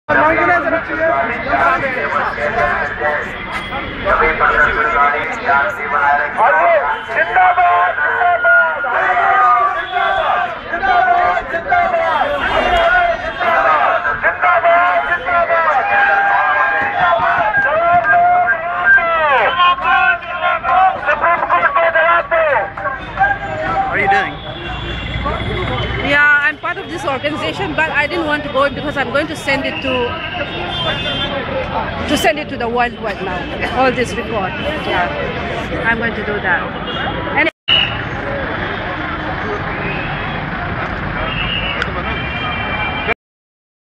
Organization, but I didn't want to go because I'm going to send it to the world right now. All this record, yeah, I'm going to do that. And